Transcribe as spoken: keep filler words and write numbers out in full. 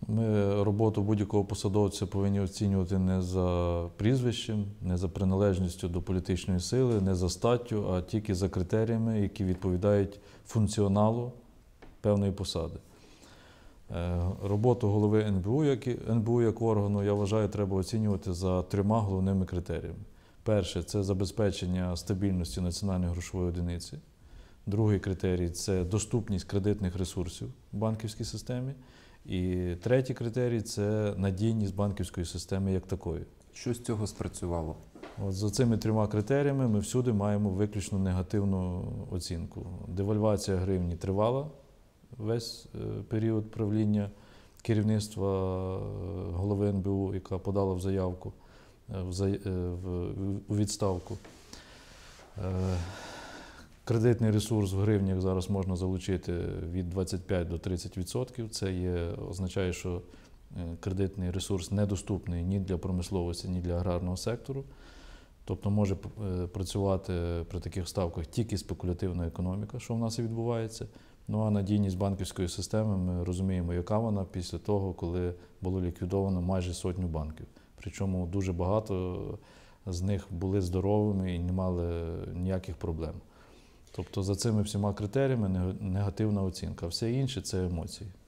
Ми роботу будь-якого посадовця повинні оцінювати не за прізвищем, не за приналежністю до політичної сили, не за статтю, а тільки за критеріями, які відповідають функціоналу певної посади. Роботу голови ен бе у, як, ен бе у як органу, я вважаю, треба оцінювати за трьома головними критеріями. Перше – це забезпечення стабільності національної грошової одиниці. Другий критерій – це доступність кредитних ресурсів в банківській системі. І третій критерій – це надійність банківської системи як такої. Що з цього спрацювало? От за цими трьома критеріями ми всюди маємо виключно негативну оцінку. Девальвація гривні тривала весь період правління керівництва голови ен бе у, яка подала в заявку у відставку. Кредитний ресурс в гривнях зараз можна залучити від двадцяти п'яти до тридцяти відсотків. Це є, означає, що кредитний ресурс недоступний ні для промисловості, ні для аграрного сектору. Тобто може працювати при таких ставках тільки спекулятивна економіка, що в нас і відбувається. Ну а надійність банківської системи, ми розуміємо, яка вона після того, коли було ліквідовано майже сотню банків. Причому дуже багато з них були здоровими і не мали ніяких проблем. Тобто за цими всіма критеріями негативна оцінка, а все інше – це емоції.